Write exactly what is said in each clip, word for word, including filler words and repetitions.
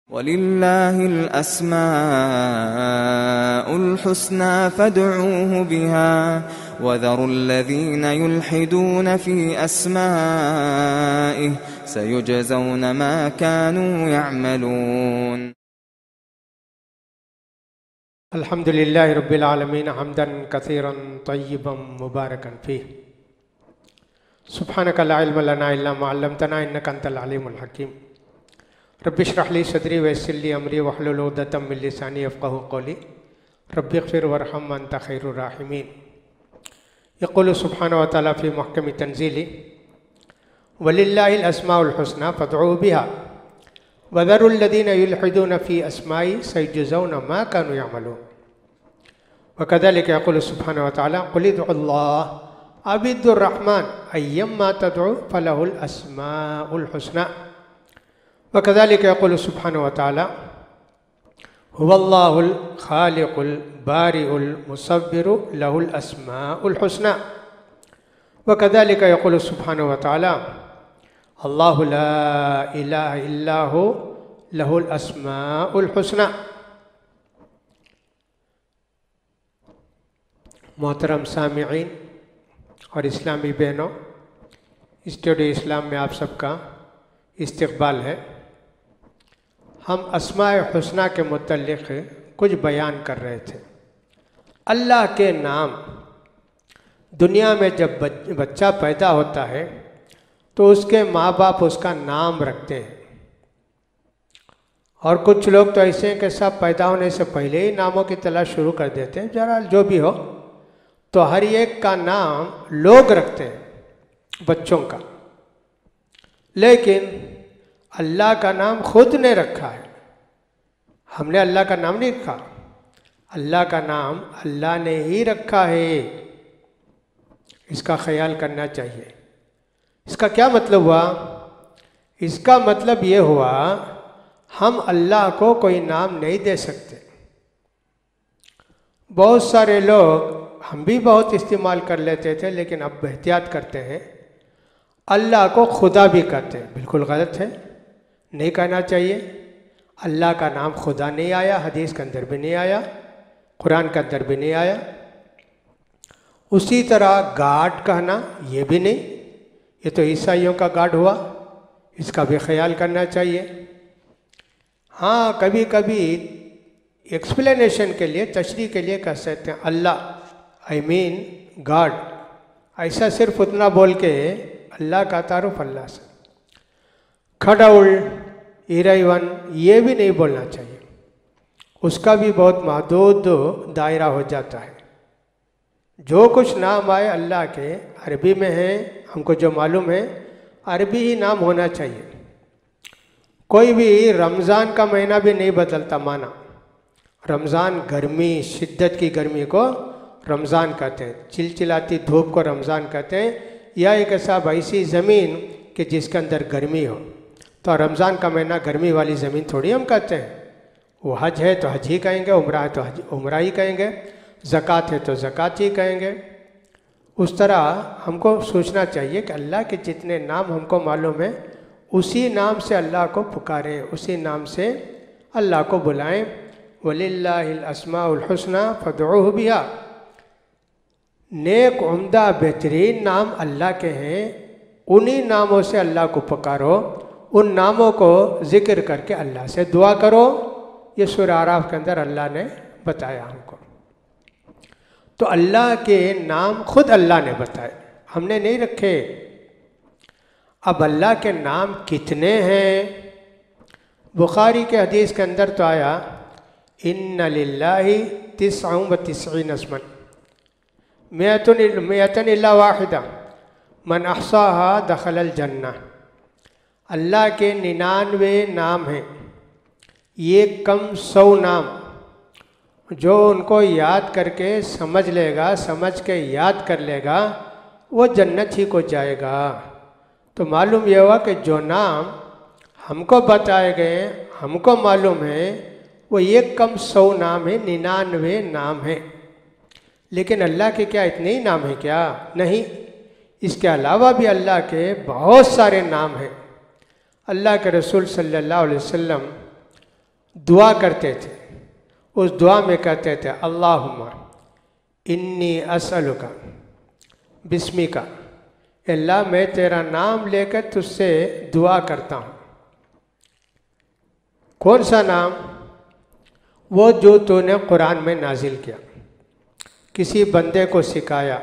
वलिल्लाहिल अस्माउल हुस्ना फदऊहु बिहा वज़रुल्लज़ीना युल्हिदून फ़ी अस्माइहि सयुजज़ौन मा कानू यअमलून। अल्हम्दुलिल्लाहि रब्बिल आलमीन हम्दन कसीरन तय्यिबन मुबारकन फ़ीह। सुब्हानक ला इल्म लना इल्ला मा अल्लमतना इन्नका अंतल अलीमुल हकीम। रब्बि इश्रह ली सदरी वयस्सिर ली अमरी वहलुल उक़दतम मिन लिसानी यफ़क़हू क़ौली। रब्बि इग़फ़िर वरहम अंत खैरुर राहिमीन। यक़ूलु सुब्हानहु व तआला फ़ी मुहकमि तंज़ीलि वलिल्लाहिल अस्माउल हुस्ना फ़दऊहु बिहा वज़रुल्लज़ीना युल्हिदून फ़ी अस्माइहि सयुजज़ौन मा कानू यअमलून। वकज़ालिका यक़ूलु सुब्हानहु व तआला क़ुल उदउल्लाह अबिदुर रहमान अय्यम्मा तदउ फलहुल अस्माउल हुस्ना। वकज़ालिका यक़ूलु सुब्हानहु व तआला हुवल्लाहुल खालिकुल बारिउल मुसव्विरु लहुल अस्माउल हुस्ना। वकज़ालिका यक़ूलु सुब्हानहु व तआला अल्लाहु ला इलाहा इल्ला हु लहुल अस्माउल हुस्ना। मोहतरम सामिईन और इस्लामी बहनों, स्टूडियो इस्लाम में आप सबका इस्तकबाल है। हम अस्माए हुस्ना के मुतल्लिक़ कुछ बयान कर रहे थे। अल्लाह के नाम, दुनिया में जब बच्चा पैदा होता है तो उसके माँ बाप उसका नाम रखते हैं, और कुछ लोग तो ऐसे हैं कि सब पैदा होने से पहले ही नामों की तलाश शुरू कर देते हैं। जरा जो भी हो, तो हर एक का नाम लोग रखते हैं बच्चों का, लेकिन अल्लाह का नाम खुद ने रखा है। हमने अल्लाह का नाम नहीं रखा, अल्लाह का नाम अल्लाह ने ही रखा है। इसका ख्याल करना चाहिए। इसका क्या मतलब हुआ? इसका मतलब ये हुआ, हम अल्लाह को कोई नाम नहीं दे सकते। बहुत सारे लोग, हम भी बहुत इस्तेमाल कर लेते थे लेकिन अब एहतियात करते हैं, अल्लाह को खुदा भी कहते हैं। बिल्कुल गलत है, नहीं कहना चाहिए। अल्लाह का नाम खुदा नहीं आया, हदीस के अंदर भी नहीं आया, कुरान के अंदर भी नहीं आया। उसी तरह गाड कहना ये भी नहीं, ये तो ईसाइयों का गाड हुआ, इसका भी ख्याल करना चाहिए। हाँ, कभी कभी एक्सप्लेनेशन के लिए, तशरीह के लिए कह सकते हैं अल्लाह, आई मीन गॉड। ऐसा सिर्फ उतना बोल के अल्लाह का तारुफ अल्लाह से। खड़ाउल, इराइवन, ये भी नहीं बोलना चाहिए, उसका भी बहुत महदूद दायरा हो जाता है। जो कुछ नाम आए अल्लाह के, अरबी में है, हमको जो मालूम है अरबी ही नाम होना चाहिए। कोई भी रमज़ान का महीना भी नहीं बदलता माना। रमज़ान, गर्मी, शिद्दत की गर्मी को रमज़ान कहते हैं, चिलचिलाती धूप को रमज़ान कहते हैं, या एक ऐसा ऐसी ज़मीन कि जिसके अंदर गर्मी हो। तो रमज़ान का महीना गर्मी वाली ज़मीन थोड़ी हम कहते हैं। वो हज है तो हज ही कहेंगे, उम्रा है तो हज उम्रा ही कहेंगे, ज़कात है तो ज़कात ही कहेंगे। उस तरह हमको सोचना चाहिए कि अल्लाह के जितने नाम हमको मालूम है, उसी नाम से अल्लाह को पुकारें, उसी नाम से अल्लाह को बुलाएं। वलिल्लाहिल अस्माउल हुस्ना फदऊहु बिहा। नेक, उम्दा, बेहतरीन नाम अल्लाह के हैं, उन्हीं नामों से अल्लाह को पुकारो, उन नामों को जिक्र करके अल्लाह से दुआ करो। ये सूरह आराफ के अंदर अल्लाह ने बताया हमको। तो अल्लाह के नाम खुद अल्लाह ने बताए, हमने नहीं रखे। अब अल्लाह के नाम कितने हैं? बुखारी के हदीस के अंदर तो आया, इन्ना लिल्लाहि तिस्अन व तिस्ईन अस्मन मिअतुन मिअतन इल्ला वाहिदा मन अहसाहा दखलल जन्नह। अल्लाह के निन्यानवे नाम हैं, ये कम सौ नाम, जो उनको याद करके समझ लेगा, समझ के याद कर लेगा, वो जन्नत ही को जाएगा। तो मालूम यह हुआ कि जो नाम हमको बताए गए, हमको मालूम है, वो एक कम सौ नाम है, निन्यानवे नाम है। लेकिन अल्लाह के क्या इतने ही नाम हैं क्या? नहीं, इसके अलावा भी अल्लाह के बहुत सारे नाम हैं। अल्लाह के रसूल सल्लल्लाहु अलैहि वसल्लम दुआ करते थे। उस दुआ में कहते थे अल्लाहुम्मा इन्नी असअलुका बिस्मिका, अल्लाह मैं तेरा नाम लेकर तुझसे दुआ करता हूँ। कौन सा नाम? वो जो तूने कुरान में नाजिल किया, किसी बंदे को सिखाया,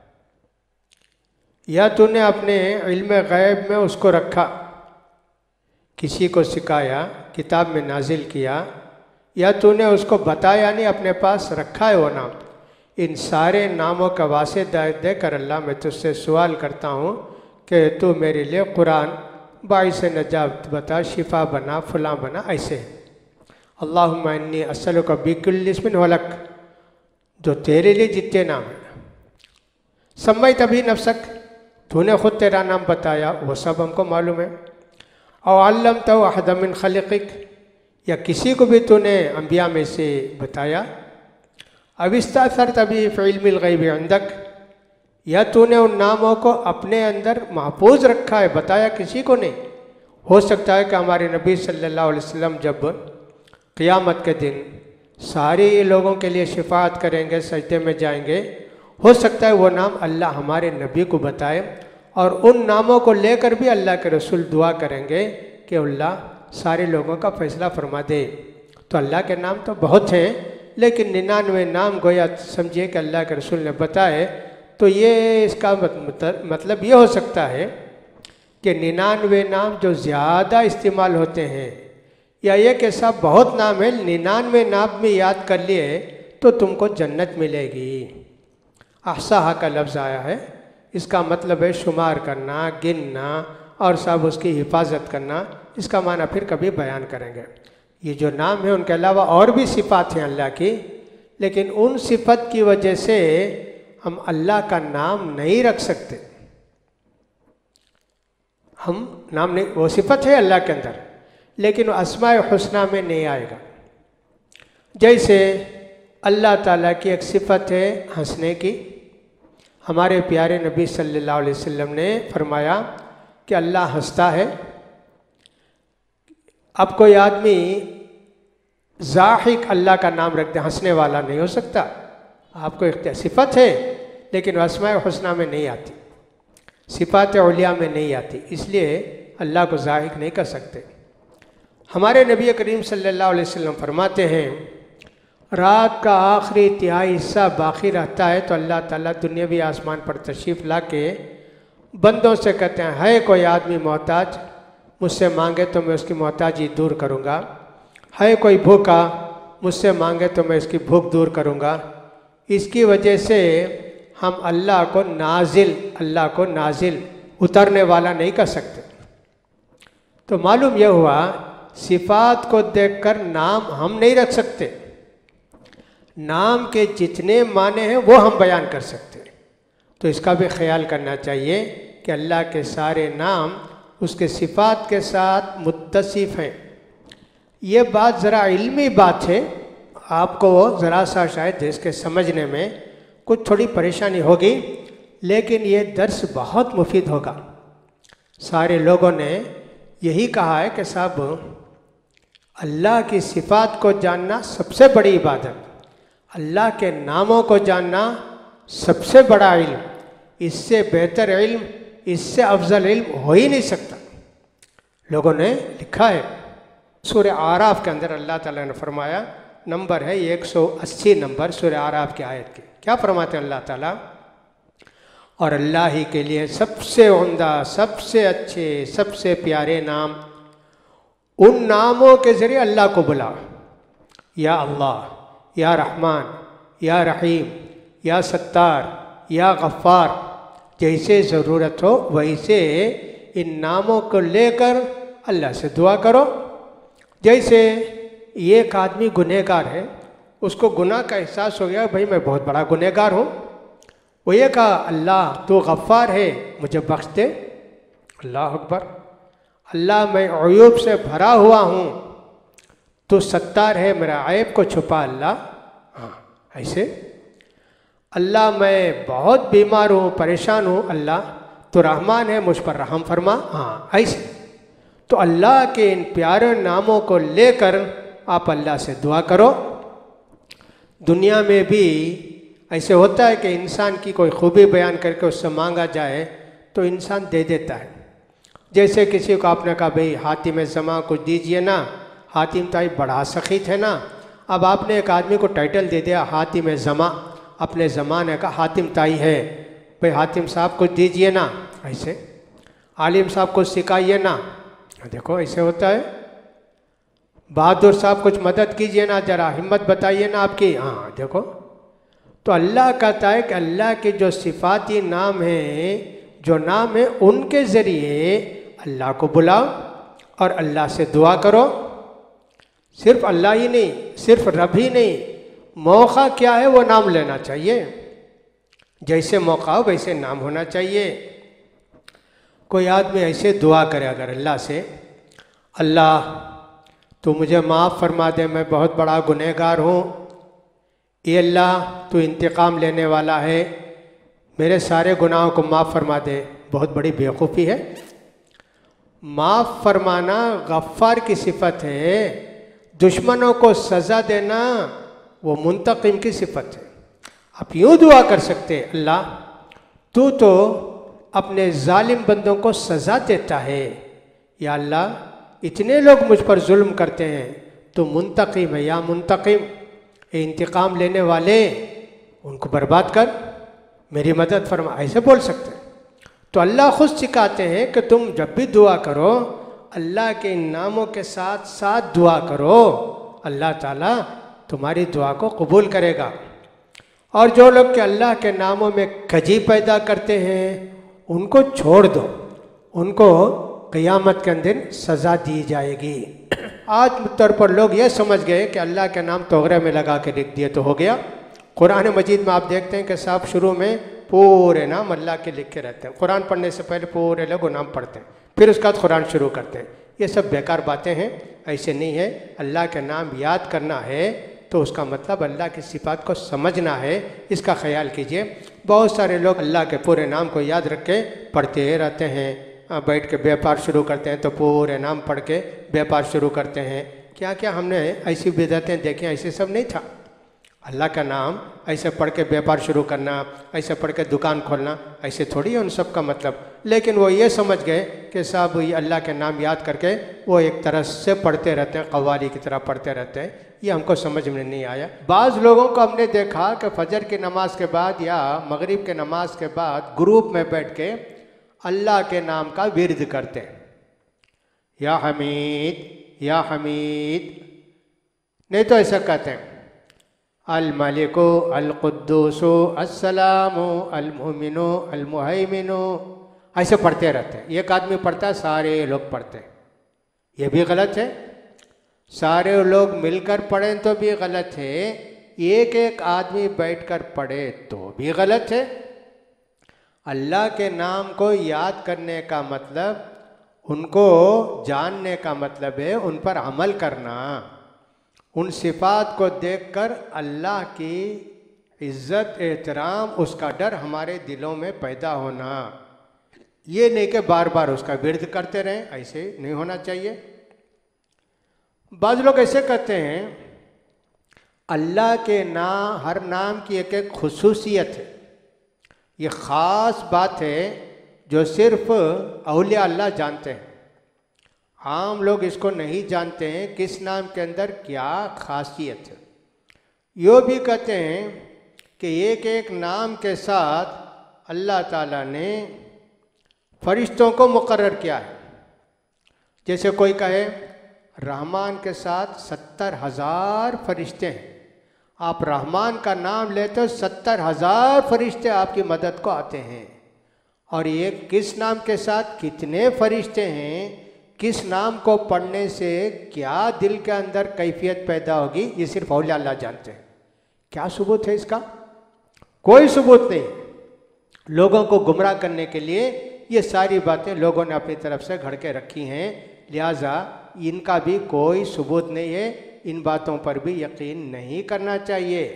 या तूने अपने इल्म गैब में उसको रखा, किसी को सिखाया, किताब में नाजिल किया, या तूने उसको बताया नहीं, अपने पास रखा है वो नाम। इन सारे नामों का वास्ते देकर अल्लाह मैं तुझसे सवाल करता हूँ कि तू मेरे लिए कुरान बाइस नजात बता, शिफा बना, फलां बना, ऐसे। अल्लाहुम्मा इन्नी अस्सलुका बिकुल्लि इस्मिन वलक, जो तेरे लिए जितने नाम है, सम्मई तभी नफ्सक, तूने खुद तेरा नाम बताया, वो सब हमको मालूम है। और अल्लम तो अहद मिन खलिक़िक, या किसी को भी तूने अंबिया में से बताया। अविस्तासर तभी फ़िल्मिल गैबि अंदक, या तूने उन नामों को अपने अंदर महफूज रखा है, बताया किसी को नहीं। हो सकता है कि हमारे नबी सल्लल्लाहु अलैहि वसल्लम जब क़ियामत के दिन सारे लोगों के लिए शिफाअत करेंगे, सजदे में जाएंगे, हो सकता है वो नाम अल्लाह हमारे नबी को बताए, और उन नामों को लेकर भी अल्लाह के रसूल दुआ करेंगे कि अल्लाह सारे लोगों का फैसला फरमा दे। तो अल्लाह के नाम तो बहुत हैं, लेकिन निन्यानवे नाम गोया समझिए कि अल्लाह के रसूल ने बताए। तो ये इसका मतलब ये हो सकता है कि निन्यानवे नाम जो ज़्यादा इस्तेमाल होते हैं, या ये कि सब बहुत नाम है, निन्यानवे नाम में याद कर लिए तो तुमको जन्नत मिलेगी। अहसाहा का लफ्ज़ आया है, इसका मतलब है शुमार करना, गिनना और सब उसकी हिफाजत करना। इसका माना फिर कभी बयान करेंगे। ये जो नाम है उनके अलावा और भी सिफात हैं अल्लाह की, लेकिन उन सिफत की वजह से हम अल्लाह का नाम नहीं रख सकते। हम नाम नहीं, वो सिफत है अल्लाह के अंदर, लेकिन अस्माए हुस्ना में नहीं आएगा। जैसे अल्लाह ताला की एक सिफत है हंसने की। हमारे प्यारे नबी सल्लल्लाहु अलैहि वसल्लम ने फरमाया कि अल्लाह हंसता है। अब कोई आदमी ज़ाहिक अल्लाह का नाम रख दे, हंसने वाला नहीं हो सकता। आपको एक सिफत है, लेकिन अस्माए हुस्ना में नहीं आती, सिफात औलिया में नहीं आती, इसलिए अल्लाह को ज़ाहिक नहीं कर सकते। हमारे नबी करीम सल्लल्लाहु अलैहि वसल्लम फरमाते हैं, रात का आखिरी तिहाई हिस्सा बाकी रहता है तो अल्लाह ताला दुनियावी आसमान पर तशरीफ़ ला के बंदों से कहते हैं, है कोई आदमी मोहताज, मुझसे मांगे तो मैं उसकी मोहताजी दूर करूँगा। है कोई भूखा, मुझसे मांगे तो मैं इसकी भूख दूर करूँगा। इसकी वजह से हम अल्लाह को नाजिल अल्लाह को नाजिल उतरने वाला नहीं कर सकते। तो मालूम यह हुआ, सिफात को देखकर नाम हम नहीं रख सकते, नाम के जितने माने हैं वो हम बयान कर सकते हैं। तो इसका भी ख्याल करना चाहिए कि अल्लाह के सारे नाम उसके सिफात के साथ मुत्तसिफ हैं। ये बात ज़रा इल्मी बात है, आपको ज़रा सा शायद इसके समझने में कुछ थोड़ी परेशानी होगी, लेकिन ये दर्स बहुत मुफीद होगा। सारे लोगों ने यही कहा है कि साहब अल्लाह की सिफात को जानना सबसे बड़ी इबादत, अल्लाह के नामों को जानना सबसे बड़ा इल्म, इससे बेहतर इल्म, इससे अफजल इल्म हो ही नहीं सकता। लोगों ने लिखा है, सूरह आराफ के अंदर अल्लाह ताला ने फरमाया, नंबर है एक सौ अस्सी नंबर सूरह आराफ की आयत के। क्या फरमाते हैं अल्लाह ताला? और अल्लाह ही के लिए सबसे उम्दा, सबसे अच्छे, सबसे प्यारे नाम, उन नामों के ज़रिए अल्लाह को बुला। या अल्लाह, या रहमान, या रहीम, या सत्तार, या गफ़्फ़ार, जैसे ज़रूरत हो वैसे इन नामों को लेकर अल्लाह से दुआ करो। जैसे एक आदमी गुनहगार है, उसको गुनाह का एहसास हो गया, भाई मैं बहुत बड़ा गुनहगार हूँ, वो ये कहा, अल्लाह तो गफ़्फ़ार है, मुझे बख्श दे। अल्लाह अकबर। अल्लाह मैं अयूब से भरा हुआ हूँ, तो सत्तार है, मेरा ऐब को छुपा अल्लाह। हाँ ऐसे। अल्लाह मैं बहुत बीमार हूँ, परेशान हूँ, अल्लाह तो रहमान है, मुझ पर रहम फरमा। हाँ ऐसे। तो अल्लाह के इन प्यारे नामों को लेकर आप अल्लाह से दुआ करो। दुनिया में भी ऐसे होता है कि इंसान की कोई खूबी बयान करके उससे मांगा जाए तो इंसान दे देता है। जैसे किसी को आपने कहा भाई हातिम ज़मा कुछ दीजिए ना, हातिम ताई बड़ा सखी थे ना, अब आपने एक आदमी को टाइटल दे दिया हातिम ज़मा, अपने ज़माने का हातिम ताई है, भाई हातिम साहब कुछ दीजिए ना, ऐसे आलिम साहब कुछ सिखाइए ना, देखो ऐसे होता है। बहादुर साहब कुछ मदद कीजिए ना, जरा हिम्मत बताइए ना आपकी, हाँ देखो। तो अल्लाह कहता है कि अल्लाह के जो सिफाती नाम हैं, जो नाम है, उनके ज़रिए अल्लाह को बुलाओ और अल्लाह से दुआ करो। सिर्फ अल्लाह ही नहीं, सिर्फ रब ही नहीं, मौका क्या है वो नाम लेना चाहिए। जैसे मौका हो वैसे नाम होना चाहिए। कोई आदमी ऐसे दुआ करे अगर अल्लाह से, अल्लाह तू मुझे माफ़ फरमा दे, मैं बहुत बड़ा गुनहगार हूँ, ये अल्लाह तू इंतकाम लेने वाला है, मेरे सारे गुनाहों को माफ़ फरमा दे, बहुत बड़ी बेवकूफ़ी है। माफ़ फरमाना गफ़्फ़ार की सिफत है, दुश्मनों को सज़ा देना वो मुंतकिम की सिफत है। आप यूँ दुआ कर सकते, अल्लाह तू तो अपने जालिम बंदों को सज़ा देता है, या अल्लाह इतने लोग मुझ पर जुल्म करते हैं, तो मुंतकिम है, या मुंतकिम इंतकाम लेने वाले, उनको बर्बाद कर, मेरी मदद फरमा, ऐसे बोल सकते हैं। तो अल्लाह खुद सिखाते हैं कि तुम जब भी दुआ करो अल्लाह के इन नामों के साथ साथ दुआ करो, अल्लाह ताला तुम्हारी दुआ को कबूल करेगा। और जो लोग के अल्लाह के नामों में कजी पैदा करते हैं उनको छोड़ दो, उनको क़यामत के दिन सज़ा दी जाएगी। आज तौर पर लोग ये समझ गए कि अल्लाह के नाम तोगरे में लगा के लिख दिए तो हो गया। कुरान मजीद में आप देखते हैं कि साहब शुरू में पूरे नाम अल्लाह के लिखे रहते हैं, कुरान पढ़ने से पहले पूरे लोग नाम पढ़ते हैं, फिर उसके बाद कुरान शुरू करते हैं। ये सब बेकार बातें हैं, ऐसे नहीं है। अल्लाह के नाम याद करना है तो उसका मतलब अल्लाह की सिफात को समझना है, इसका ख्याल कीजिए। बहुत सारे लोग अल्लाह के पूरे नाम को याद रख के पढ़ते रहते हैं, बैठ के व्यापार शुरू करते हैं तो पूरे नाम पढ़ के व्यापार शुरू करते हैं। क्या क्या हमने ऐसी बिदअतें देखी, ऐसे सब नहीं था। अल्लाह का नाम ऐसे पढ़ के व्यापार शुरू करना, ऐसे पढ़ के दुकान खोलना, ऐसे थोड़ी है उन सब का मतलब। लेकिन वो ये समझ गए कि साहब ये अल्लाह के नाम याद करके वो एक तरह से पढ़ते रहते हैं, कव्वाली की तरह पढ़ते रहते हैं। ये हमको समझ में नहीं आया। बाज़ लोगों को हमने देखा कि फजर की नमाज के बाद या मगरिब के नमाज के बाद ग्रुप में बैठ के अल्लाह के नाम का विर्द करते हैं, या हमीद या हमीद, नहीं तो ऐसा कहते हैं अल मलिको अल कुद्दूसो अस्सलामो अल मुमिनो अल मुहैमिनो, ऐसे पढ़ते रहते हैं। एक आदमी पढ़ता है, सारे लोग पढ़ते हैं, ये भी गलत है। सारे लोग मिलकर पढ़ें तो भी गलत है, एक एक आदमी बैठकर पढ़े तो भी गलत है। अल्लाह के नाम को याद करने का मतलब, उनको जानने का मतलब है उन पर अमल करना, उन सिफात को देखकर अल्लाह की इज़्ज़त एहतराम, उसका डर हमारे दिलों में पैदा होना। ये नहीं कि बार बार उसका विर्द करते रहें, ऐसे नहीं होना चाहिए। बाज़ लोग ऐसे कहते हैं अल्लाह के नाम, हर नाम की एक एक खुसूसियत है, ये ख़ास बात है जो सिर्फ औलिया अल्लाह जानते हैं। आम लोग इसको नहीं जानते हैं किस नाम के अंदर क्या खासियत है। यो भी कहते हैं कि एक एक नाम के साथ अल्लाह ताला ने फरिश्तों को मुकर्रर किया है। जैसे कोई कहे रहमान के साथ सत्तर हज़ार फरिश्ते हैं, आप रहमान का नाम लेते हो सत्तर हज़ार फरिश्ते आपकी मदद को आते हैं। और ये किस नाम के साथ कितने फरिश्ते हैं, किस नाम को पढ़ने से क्या दिल के अंदर कैफियत पैदा होगी, ये सिर्फ औलिया अल्लाह जानते हैं। क्या सबूत है इसका? कोई सबूत नहीं। लोगों को गुमराह करने के लिए ये सारी बातें लोगों ने अपनी तरफ से घड़ के रखी हैं, लिहाजा इनका भी कोई सबूत नहीं है। इन बातों पर भी यकीन नहीं करना चाहिए।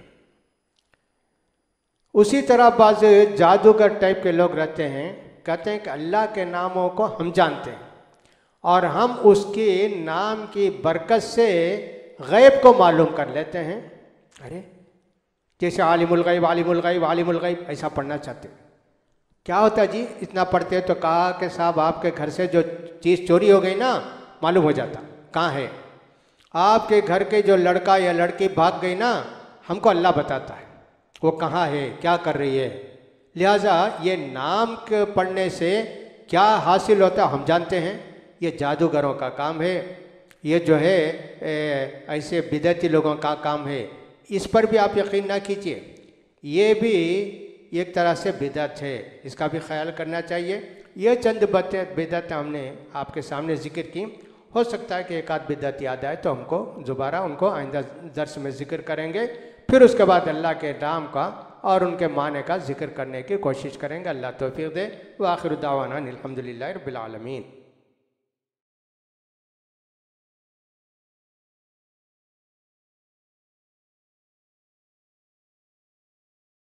उसी तरह बाज़ जादूगर टाइप के लोग रहते हैं, कहते हैं कि अल्लाह के नामों को हम जानते हैं और हम उसके नाम की बरकत से गैब को मालूम कर लेते हैं। अरे जैसे आलिमुल गैब आलिमुल गैब आलिमुल गैब ऐसा पढ़ना चाहते हैं। क्या होता है जी, इतना पढ़ते हैं तो कहा कि साहब आपके घर से जो चीज़ चोरी हो गई ना, मालूम हो जाता कहाँ है। आपके घर के जो लड़का या लड़की भाग गई ना, हमको अल्लाह बताता है वो कहाँ है, क्या कर रही है। लिहाजा ये नाम के पढ़ने से क्या हासिल होता है हम जानते हैं। ये जादूगरों का काम है, ये जो है ए, ऐसे बिदअती लोगों का काम है। इस पर भी आप यकीन ना कीजिए, ये भी एक तरह से बिदअत है, इसका भी ख्याल करना चाहिए। ये चंद बातें बिदअत हमने आपके सामने जिक्र की। हो सकता है कि एक आध बिदअत याद आए तो हमको दोबारा उनको आइंदा दर्स में जिक्र करेंगे। फिर उसके बाद अल्लाह के नाम का और उनके माने का जिक्र करने की कोशिश करेंगे। अल्लाह तौफीक दे। व आखिर दावाना अनिल हम्दुलिल्लाहि रब्बिल आलमीन।